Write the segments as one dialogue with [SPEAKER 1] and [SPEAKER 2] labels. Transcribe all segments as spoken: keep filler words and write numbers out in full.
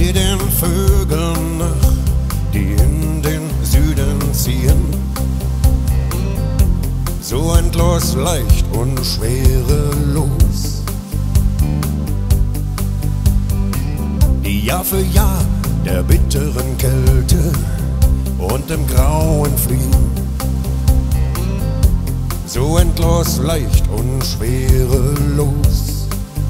[SPEAKER 1] seh den Vögeln nach, die in den Süden ziehen, so endlos leicht und schwerelos, die Jahr für Jahr der bitteren Kälte und dem Grauen fliehen, so endlos leicht und schwerelos.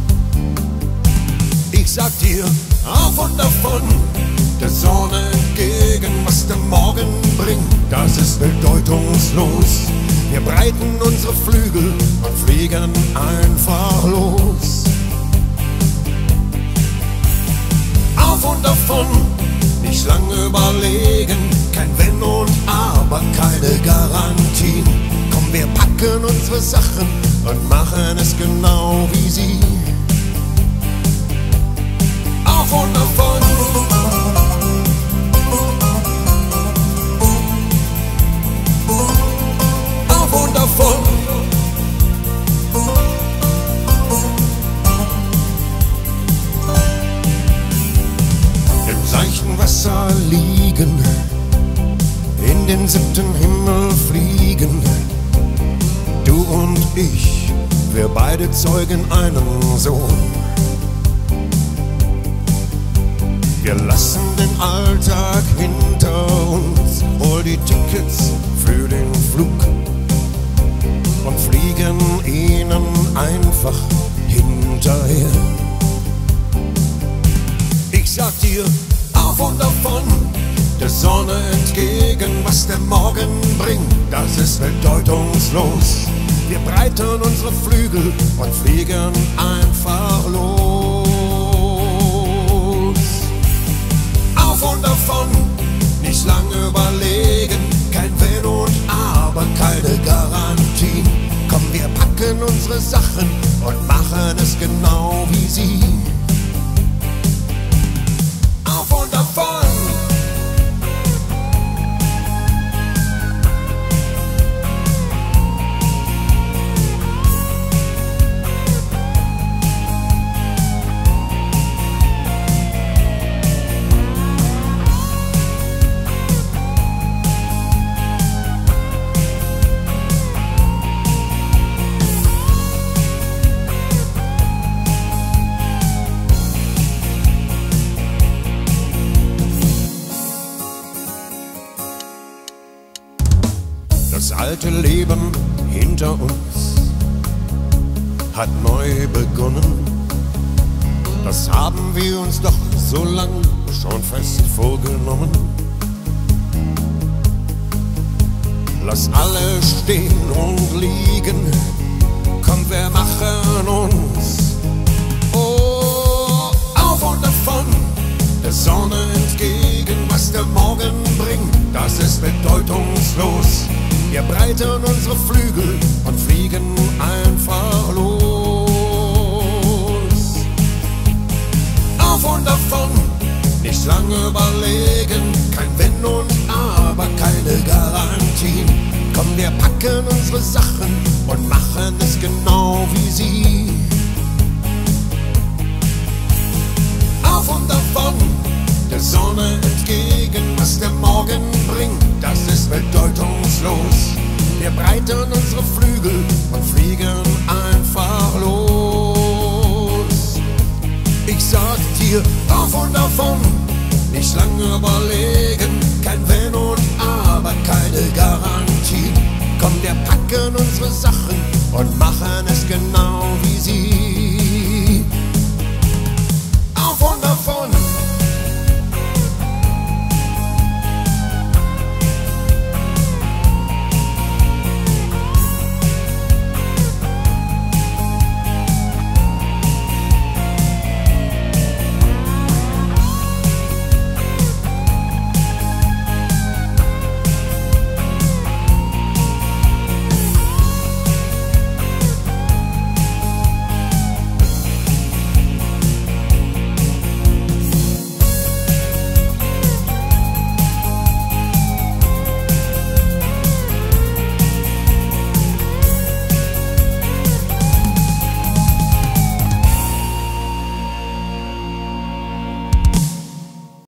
[SPEAKER 1] Ich sag dir, auf und davon, der Sonne entgegen, was der Morgen bringt, das ist bedeutungslos. Wir breiten unsere Flügel und fliegen einfach los. Auf und davon, nicht lange überlegen, kein Wenn und Aber, keine Garantien. Komm, wir packen unsere Sachen und machen es genau wie sie. Auf und davon. Auf und davon. Im seichten Wasser liegen, in den siebten Himmel fliegen, du und ich, wir beide zeugen einen Sohn. Wir lassen den Alltag hinter uns, hol die Tickets für den Flug und fliegen ihnen einfach hinterher. Ich sag dir, auf und davon, der Sonne entgegen, was der Morgen bringt, das ist bedeutungslos. Wir breiten unsere Flügel und fliegen einfach los. Auf und davon, nicht lange überlegen, kein Wenn und Aber, keine Garantien. Komm, wir packen unsere Sachen und machen es genau wie sie. Auf und davon. Das alte Leben hinter uns hat neu begonnen. Das haben wir uns doch so lang schon fest vorgenommen. Lass alle stehen und liegen, komm, wir machen uns oh, auf und davon, der Sonne entgegen, was der Morgen bringt, das ist bedeutungslos. Wir breiten unsere Flügel und fliegen einfach los. Auf und davon, nicht lange überlegen, kein Wenn und Aber, keine Garantien. Komm, wir packen unsere Sachen und machen es genau wie sie. Auf und davon, der Sonne entgegen, was der Morgen bringt, das ist bedeutungslos. Wir breiten unsere Flügel und fliegen einfach los. Ich sag dir, auf und davon, nicht lange überlegen, kein Wenn